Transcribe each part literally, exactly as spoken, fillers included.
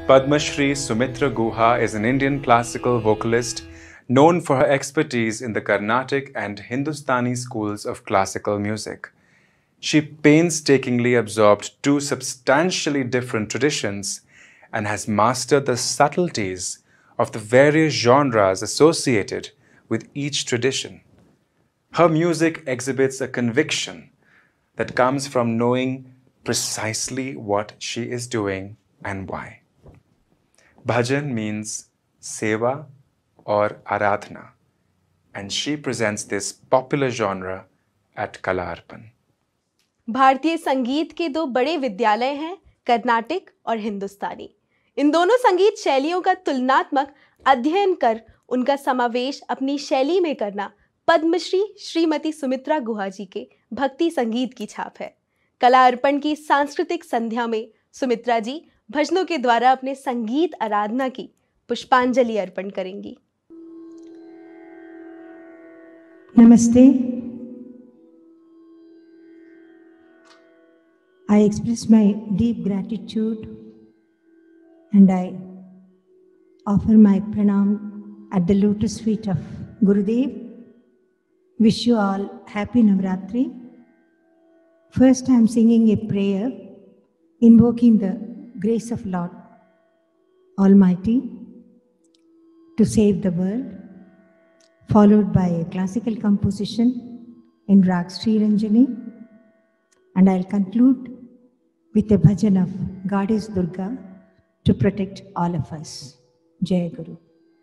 Padma Shri Sumitra Guha is an Indian classical vocalist known for her expertise in the Carnatic and Hindustani schools of classical music. She painstakingly absorbed two substantially different traditions and has mastered the subtleties of the various genres associated with each tradition. Her music exhibits a conviction that comes from knowing precisely what she is doing and why. Bhajan means seva or aradhana, and she presents this popular genre at Kala Arpan. भारतीय संगीत के दो बड़े विद्यालय हैं, Carnatic और हिंदुस्तानी। इन दोनों संगीत शैलियों का तुलनात्मक अध्ययन कर उनका समावेश अपनी शैली में करना पद्मश्री श्रीमती सुमित्रा गुहा जी के भक्ति संगीत की छाप है। कला अर्पण की सांस्कृतिक संध्या में सुमित्रा जी भजनों के द्वारा अपने संगीत आराधना की पुष्पांजलि अर्पण करेंगी। नमस्ते। I express my deep gratitude and I offer my pranam at the lotus feet of Gurudev. Wish you all happy Navratri. First I am singing a prayer invoking the grace of Lord Almighty to save the world, followed by a classical composition in Rag Sri Ranjani, and I'll conclude with a bhajan of Goddess Durga to protect all of us. Jai Guru.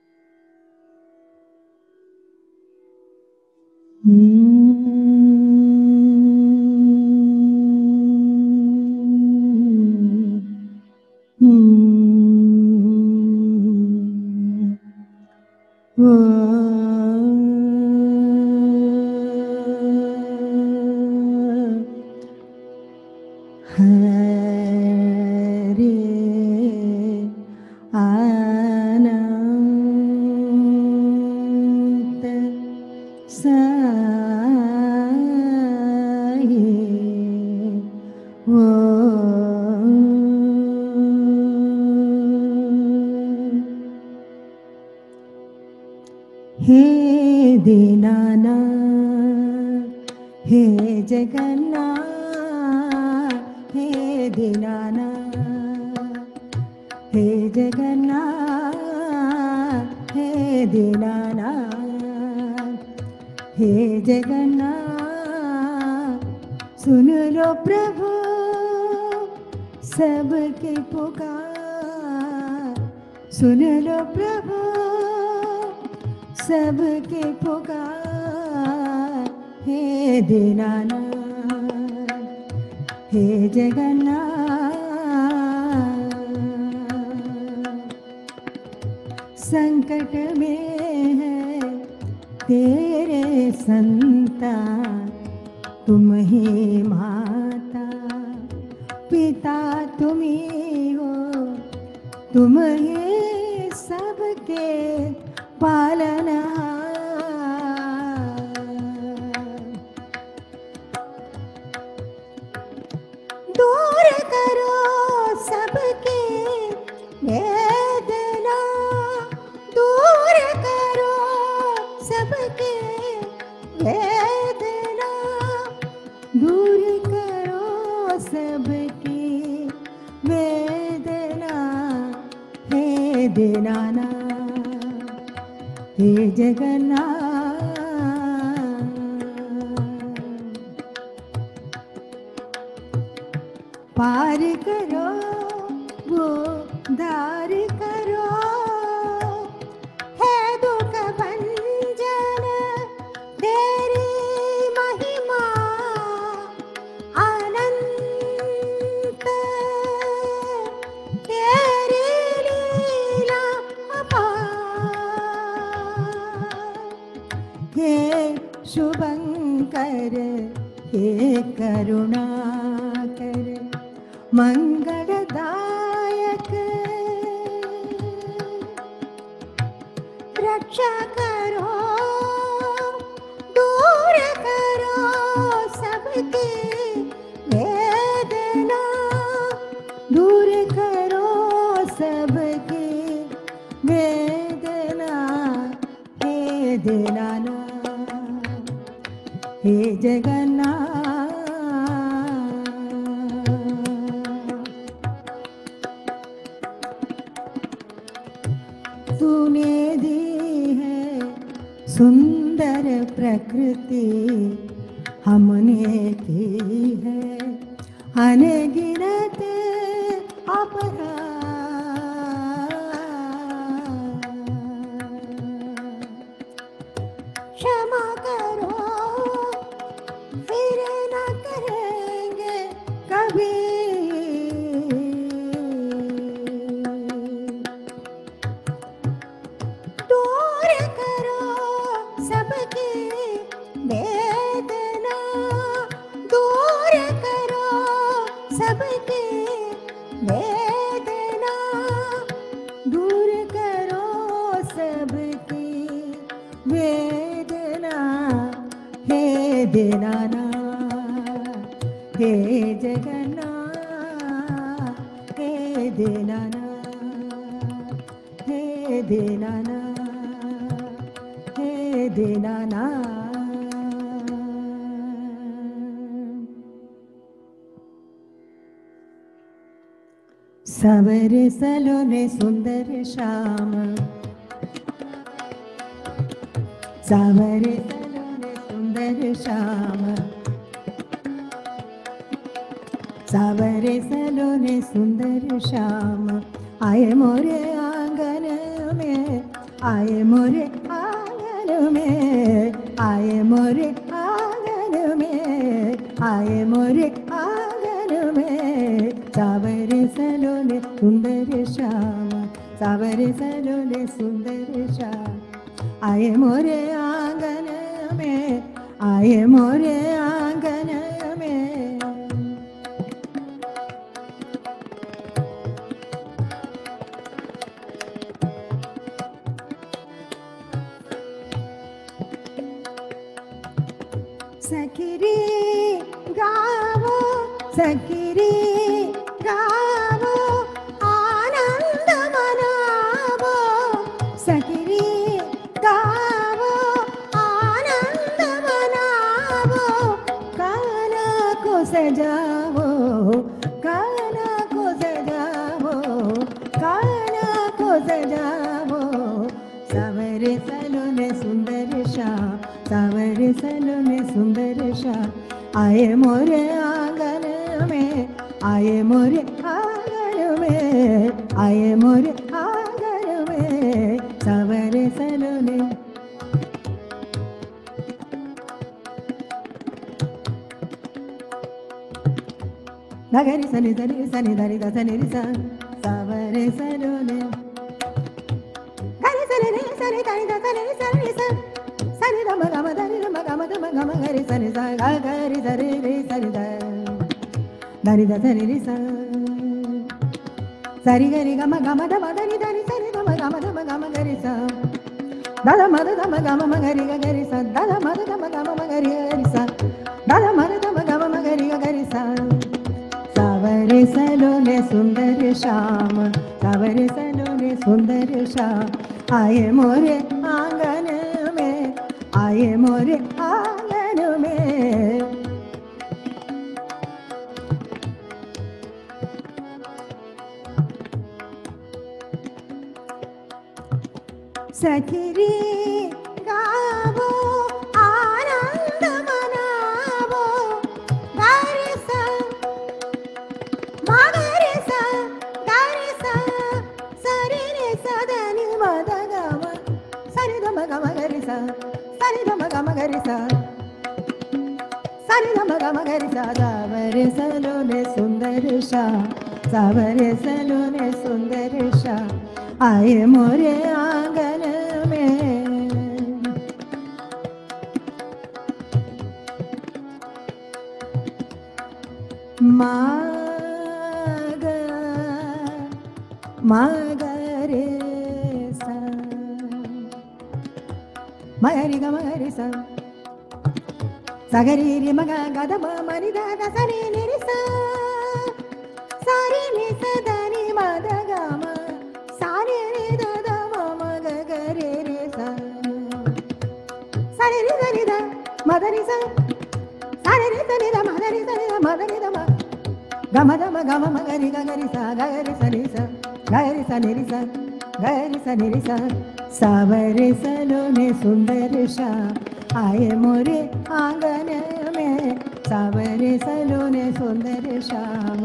हे दीनानाथ हे जगन्नाथ हे दीनानाथ हे जगन्नाथ हे दीनानाथ हे जगन्नाथ सुन लो प्रभु सबके पुकार, सुन लो प्रभु सबके पुकार। हे दीनानाथ हे जगन्नाथ संकट में है तेरे संतान, तुम ही माता पिता तुम ही हो, तुम ही सबके पालनहार। दूर करो सबके वेदना, दूर करो सबके वेदना, दूर करो सबकी वेदना। हे दीनानाथ हे जगन्नाथ पार करो वो धार करो, है दुख भंजन तेरी महिमा अनंत, तेरी लीला हे शुभंकर हे करुणाकर मंगलदायक, रक्षा करो दूर करो सबके वेदना, दूर करो सब दीनानाथ हे जगन्नाथ। तूने दी है सुंदर प्रकृति, हमने की है अनगिनत अपराध। क्षमा करो फिर न करेंगे कभी, दूर करो सबकी वेदना, दूर करो सबकी वेदना, दूर करो सबकी वेदना। हे दीनानाथ हे जगन्नाथ हे दीनानाथ हे दीनानाथ हे दीनानाथ। सवरे सलोने सुंदर श्याम, सावरे सलोने सुंदर श्याम, सावरे सलोने सुंदर श्याम। आए मोरे आंगन में, आए मोरे आंगन में, आए मोरे आंगन में, आए मोरे आंगन में। सावरे सलोने सुंदर श्याम, सावरे सलोने सुंदर श्याम। आए मोरे आंगन में, आए मोरे आंगन में। सखीरी गावो, सखीरी गावो, आनंद मनावो। सखीरी गावो, आनंद मनावो। काना को सजावो, काना को सजावो, काना को सजावो। सावरे सलोने सुंदर श्याम, सावरे सलोने सुंदर श्याम। आए मोरे आंगन में, आए मोरे आंगन में, आए मोरे आंगन में। सावरे सलोने नगरी सनि सनि सनि धरि ध सनि रि सा। सावरे सलोने गरि सनि रि सनि धरि ध सनि रि सनि रि सा। सनि ध म ग म धरि ध म ग म ध म ग म गरि सनि सा ग गरि धरि रि सनि ध धरि ध सनि रि सा। सरि गरि ग म ग म ध म धनि धनि सनि ध म ग म ध म ग म गरि सा। द ध म ध ध म ग म म गरि ग गरि सा। द ध म ध ध म ग म म गरि ग गरि सा। द ध म ध ध म ग म म गरि ग गरि सा। सावरे सलोने सुंदर श्याम, सावरे सलोने सुंदर श्याम। आए मोरे आंगन में, आए मोरे आंगन में। सखीरी गावो, आनंद मनावो। गारि सा मागरे सा, गारि सा, सरि रे सा धनि म ध ग म। सरि ध म ग म गरि सा, सरि ध म ग म गरि सा। सरि ध म ग म गरि सा। सावरे सलोने सुंदर श्याम, सावरे सलोने सुंदर श्याम। आए मोरे आंगन में। माग मागरे सा, मगरि ग मगरि सा। सगरि रि म ग ग ध म म नि ध ध स नि नि रि सा। सा रि नि स ध नि म ध ग म। सा रि रि ध ध म म ग ग रि रि सा। sa sa re sa ni da ma re sa ni da ma re da ma ga ma da ma ga ma ga ri ga ga ri sa ga ri sa ni sa ga ri sa ni ri sa ga ri sa ni ri sa सावरे सलोने सुंदर शाम आए मोरे आंगन में सावरे सलोने सुंदर शाम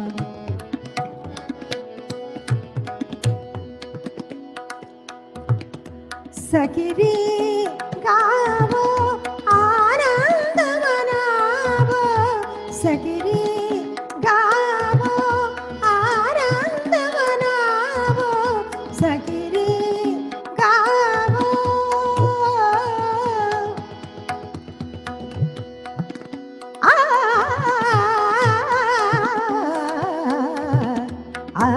सखिरी गावो आनंद मनावो सखिरी गावो आनंद मनावो सखिरी गावो आ आ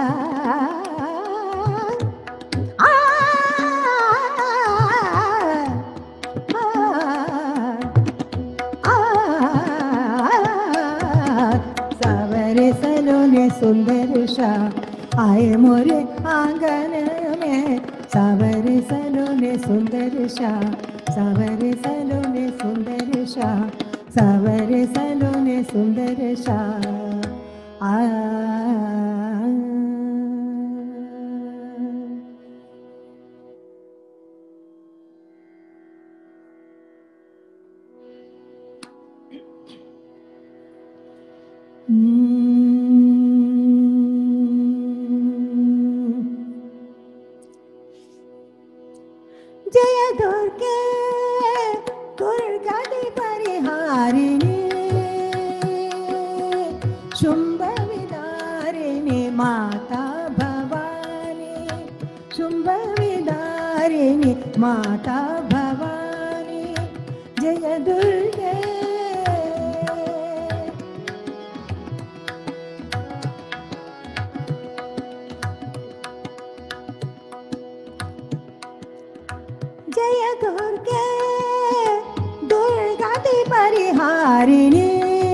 सुंदर शाम आए मोरे आंगन में सावरे सलोने सुंदर शाम सावरे सलोने सुंदर शाम सावरे सलोने सुंदर शाम आ जय दुर्गे दुर्गति परिहारिणी शुंभ विदारिणी माता भवानी शुंभ विदारिणी माता भवानी जय दुर्गे जय दुर्गे दुर्गति परिहारिणी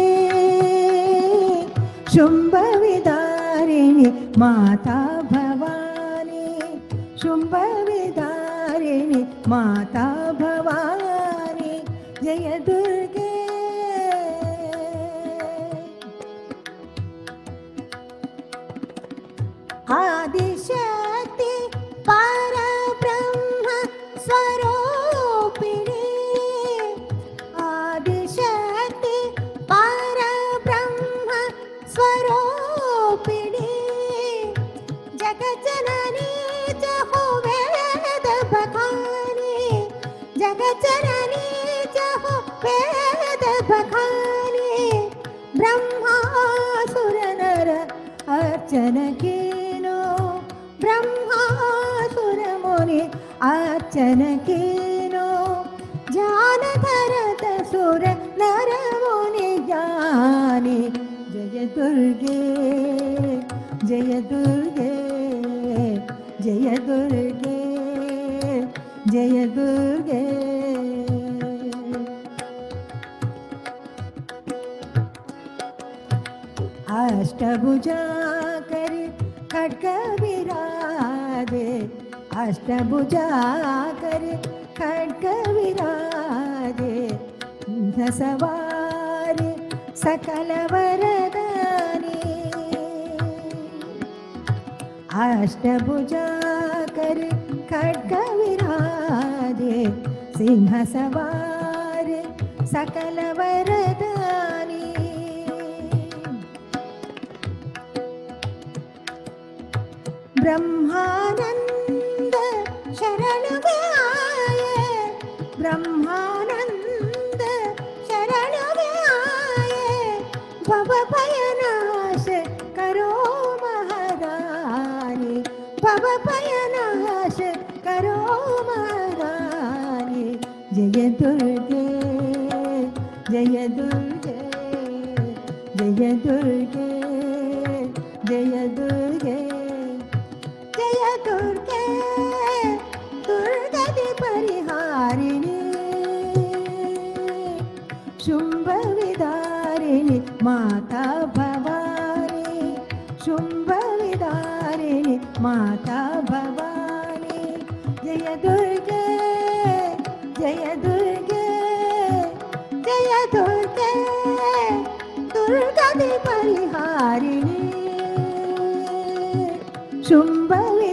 शुंभ विदारिणी माता भवानी शुंभ विदारिणी माता भवानी जय दुर्गे आदिशक्ति परब्रह्म स्वरूपिणी आदिशक्ति परब्रह्म स्वरूपिणी जगज्जननी जहो वेद बखानी जगज्जननी जहो वेद बखानी ब्रह्मासुर नर अर्चन कीनो ब्रह्मासुर मुनि अर्चन कीनो जान धरत सुर नर मुनि ज्ञानी जय दुर्गे जय दुर्गे जय दुर्गे जय दुर्गे अष्टभुजा कर खड्ग विराजे अष्टभुजा कर खड्ग विराजे सवार सकल वरदानी अष्टभुजा कर खड्ग विराजे सिंह सवार सकल वरदानी ब्रह्मानंद शरण में आए ब्रह्मानंद शरण में आए भव भयनाश करो महारानी भव भयनाश करो महारानी जय दुर्गे जय दुर्गे जय दुर्गे जय दुर्गे जय दुर्गे दुर्गति परिहारिणी शुंभ विदारिणी माता भवानी शुंभ विदारिणी माता भवानी जय दुर्गे जय दुर्गे जय दुर्गे दुर्गति परिहारिणी शुंभ